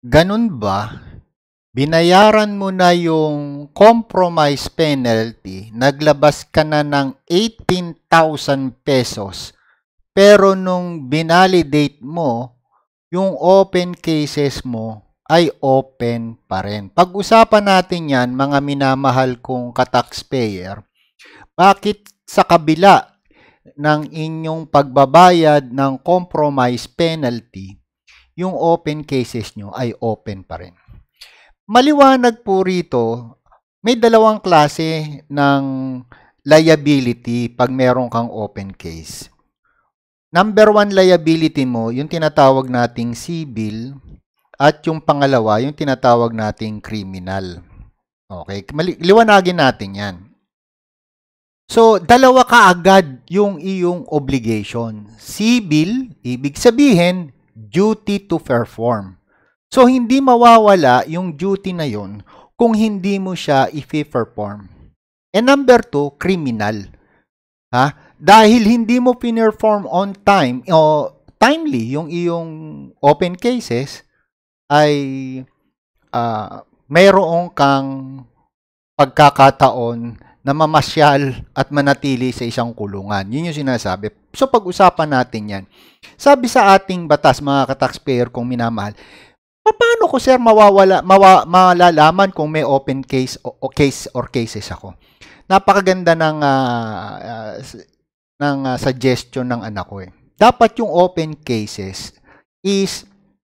Ganun ba? Binayaran mo na yung compromise penalty, naglabas ka na ng 18,000 pesos, pero nung binalidate mo, yung open cases mo ay open pa rin. Pag-usapan natin yan, mga minamahal kong ka-taxpayer, bakit sa kabila ng inyong pagbabayad ng compromise penalty, yung open cases nyo ay open pa rin? Maliwanag po rito, may dalawang klase ng liability pag meron kang open case. Number one liability mo, yung tinatawag nating civil, at yung pangalawa, yung tinatawag nating criminal. Okay, liwanagin natin yan. So, dalawa kaagad yung iyong obligation. Civil, ibig sabihin, duty to perform. So, hindi mawawala yung duty na yon kung hindi mo siya i-perform. And number two, criminal. Ha? Dahil hindi mo pinerform on time o timely yung iyong open cases, ay mayroong kang pagkakataon na mamasyal at manatili sa isang kulungan. Yun yung sinasabi. So, pag-usapan natin yan. Sabi sa ating batas, mga ka-taxpayer kong minamahal, paano ko, sir, malalaman kung may open case o case or cases ako? Napakaganda ng suggestion ng anak ko. Dapat yung open cases is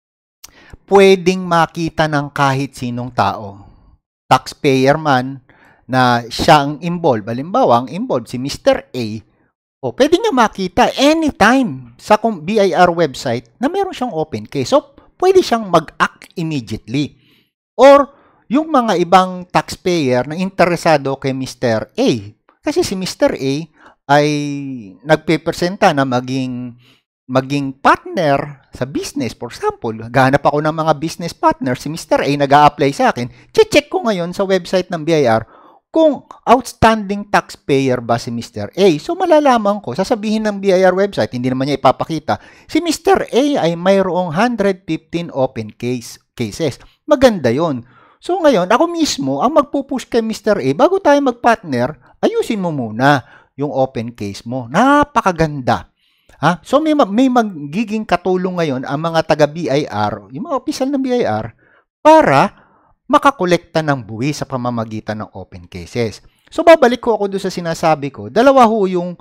pwedeng makita ng kahit sinong tao. Taxpayer man na siya ang involved. Halimbawa, ang involved si Mr. A, o pwede niya makita anytime sa BIR website na meron siyang open case. So, pwede siyang mag-act immediately. Or, yung mga ibang taxpayer na interesado kay Mr. A. Kasi si Mr. A ay nagpepresenta na maging partner sa business. For example, gahanap ako ng mga business partner. Si Mr. A nag-a-apply sa akin. Check ko ngayon sa website ng BIR kung outstanding taxpayer ba si Mr. A. So, malalaman ko, sasabihin ng BIR website, hindi naman niya ipapakita, si Mr. A ay mayroong 115 open cases. Maganda yon. So, ngayon, ako mismo ang magpupush kay Mr. A, bago tayo mag-partner, ayusin mo muna yung open case mo. Napakaganda. Ha? So, may magiging katulong ngayon ang mga taga-BIR, yung mga opisyal ng BIR, para makakolekta ng buwi sa pamamagitan ng open cases. So, babalik ko ako doon sa sinasabi ko. Dalawa ho yung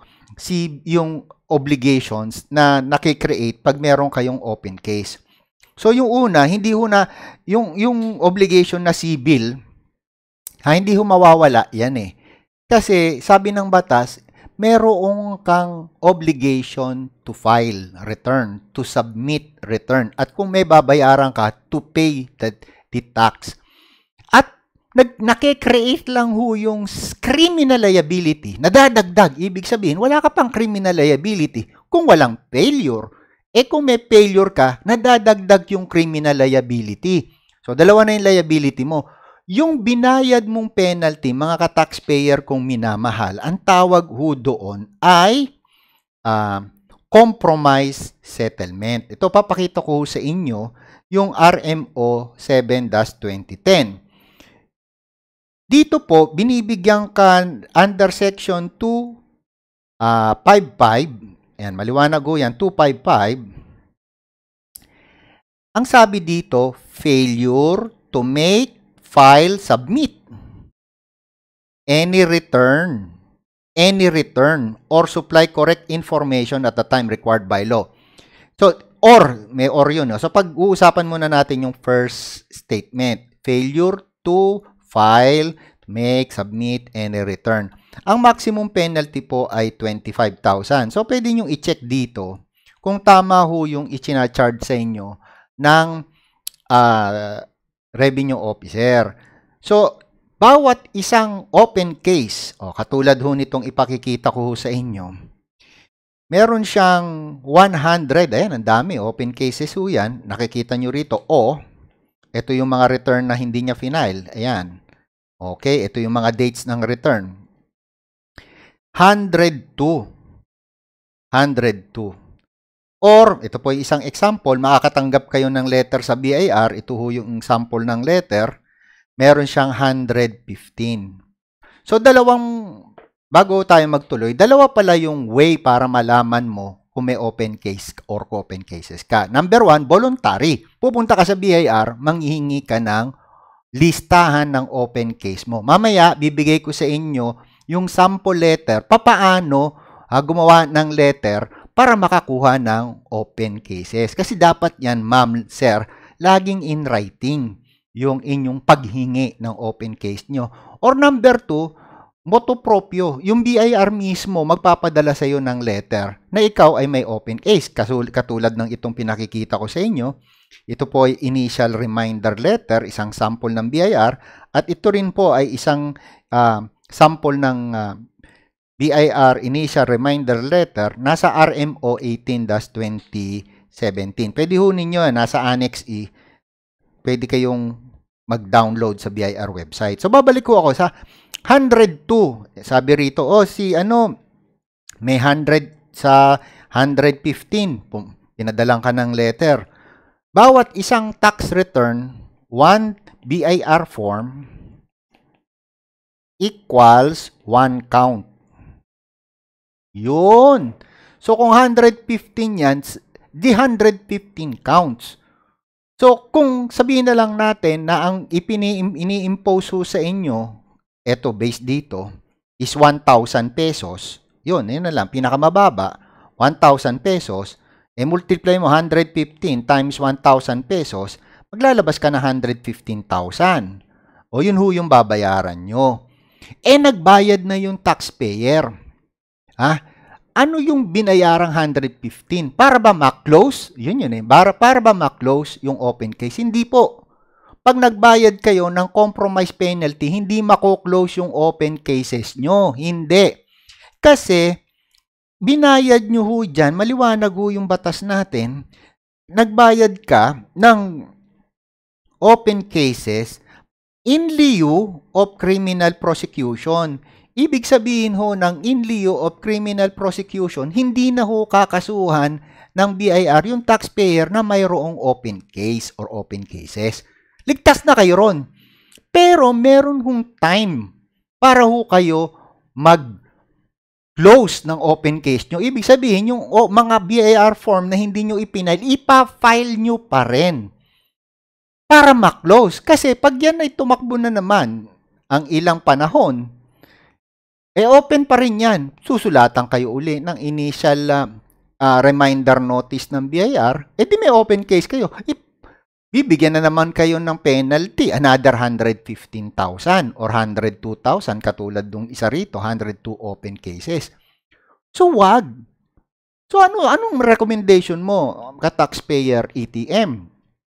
obligations na nakikreate pag meron kayong open case. So, yung una, hindi ho na, yung obligation na civil, hindi ho mawawala yan eh. Kasi, sabi ng batas, merong kang obligation to file return, to submit return, at kung may babayaran ka, to pay the tax. At nakikreate lang ho yung criminal liability, nadadagdag. Ibig sabihin, wala ka pang criminal liability kung walang failure. Kung may failure ka, nadadagdag yung criminal liability. So, dalawa na yung liability mo. Yung binayad mong penalty, mga ka-taxpayer kong minamahal, ang tawag ho doon ay compromise settlement. Ito, papakita ko sa inyo yung RMO 7-2010. Dito po, binibigyan ka under section 255, ayan, maliwanag ho yan, 255. Ang sabi dito, failure to make, file, submit any return, or supply correct information at the time required by law. So, may or yun. So, pag-uusapan muna natin yung first statement, failure to file, make, submit, any return. Ang maximum penalty po ay 25,000. So, pwede nyo i-check dito kung tama ho yung i-charge sa inyo ng revenue officer. So, bawat isang open case, katulad ho nitong ipakikita ko sa inyo, meron siyang 100, ayan, ang dami, open cases ho yan, nakikita nyo rito, ito yung mga return na hindi niya final, ayan, okay, ito yung mga dates ng return, 102, Or, ito po yung isang example, makakatanggap kayo ng letter sa BIR, ito ho yung sample ng letter, meron siyang 115. So, bago tayo magtuloy, dalawa pala yung way para malaman mo kung may open case or open cases ka. Number 1, voluntary. Pupunta ka sa BIR, manghihingi ka ng listahan ng open case mo. Mamaya, bibigay ko sa inyo yung sample letter, papaano gumawa ng letter para makakuha ng open cases. Kasi dapat yan, ma'am, sir, laging in writing yung inyong paghingi ng open case nyo. Or number 2, motu proprio, yung BIR mismo magpapadala sa iyo ng letter na ikaw ay may open case. Katulad ng itong pinakikita ko sa inyo, ito po ay initial reminder letter, isang sample ng BIR, at ito rin po ay isang sample ng BIR initial reminder letter, nasa RMO 18-2017. Pwede ho ninyo, nasa Annex E, pwede kayong mag-download sa BIR website. So, babalik ko ako sa 102. Sabi rito, may 100 sa 115. Pinadalang ka ng letter. Bawat isang tax return, 1 BIR form equals 1 count. Yun. So, kung 115 yan, di 115 counts. So, kung sabihin na lang natin na ang ini-impose sa inyo, eto, base dito, is 1,000 pesos. Yun na lang, pinakamababa, 1,000 pesos. Multiply mo 115 times 1,000 pesos, maglalabas ka na 115,000. O yun ho yung babayaran nyo. Nagbayad na yung taxpayer. Ano yung binayarang 115? Para ba ma-close? Yun eh. Para ba ma-close yung open case? Hindi po. Pag nagbayad kayo ng compromise penalty, hindi mako-close yung open cases nyo. Hindi. Kasi, binayad nyo ho dyan, maliwanag ho yung batas natin, nagbayad ka ng open cases in lieu of criminal prosecution. Ibig sabihin ho ng in lieu of criminal prosecution, hindi na ho kakasuhan ng BIR yung taxpayer na mayroong open case or open cases. Ligtas na kayo ron. Pero meron hong time para ho kayo mag-close ng open case nyo. Ibig sabihin yung mga BIR form na hindi nyo ipinail, ipa-file nyo pa rin para ma-close. Kasi pag yan ay tumakbo na naman ang ilang panahon, open pa rin yan. Susulatan kayo uli ng initial reminder notice ng BIR. Di may open case kayo. Bibigyan na naman kayo ng penalty. Another 115,000 or 102,000 katulad dung isa rito, 102 open cases. So, wag. So, anong recommendation mo ka-taxpayer ETM?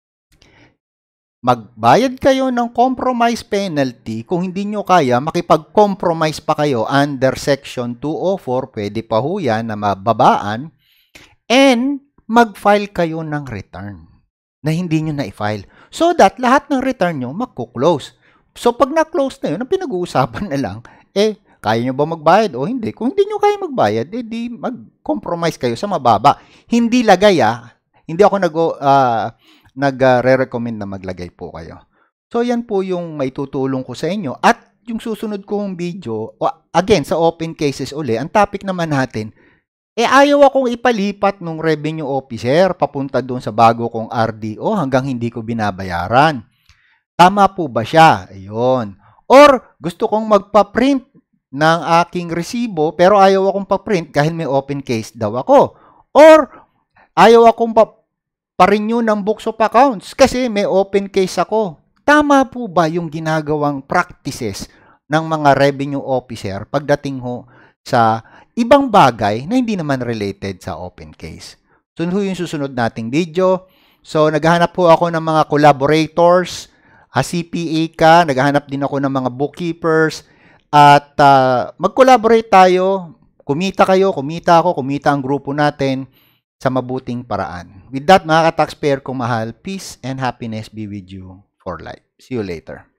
Magbayad kayo ng compromise penalty. Kung hindi nyo kaya, makipag-compromise pa kayo under Section 204, pwede pa ho yan na mababaan, and mag-file kayo ng return na hindi nyo na-file. So that lahat ng return nyo magkuklose. So pag na-close na yun, ang pinag-uusapan na lang, kaya nyo ba magbayad o hindi? Kung hindi nyo kaya magbayad, di mag-compromise kayo sa mababa. Hindi lagay hindi ako nagre-recommend na maglagay po kayo. So, yan po yung may tutulong ko sa inyo. At yung susunod kong video, again, sa open cases uli, ang topic naman natin, ayaw akong ipalipat ng revenue officer papunta doon sa bago kong RDO hanggang hindi ko binabayaran. Tama po ba siya? Ayun. Or, gusto kong magpa-print ng aking resibo, pero ayaw akong pa-print dahil may open case daw ako. Or, ayaw akong pa-renew ng books of accounts kasi may open case ako. Tama po ba yung ginagawang practices ng mga revenue officer pagdating ho sa ibang bagay na hindi naman related sa open case? So, yung susunod nating video. So, naghahanap po ako ng mga collaborators, CPA ka, naghahanap din ako ng mga bookkeepers, at mag-collaborate tayo, kumita kayo, kumita ako, kumita ang grupo natin, sa mabuting paraan. With that, mga ka-taxpayer kong mahal, peace and happiness be with you for life. See you later.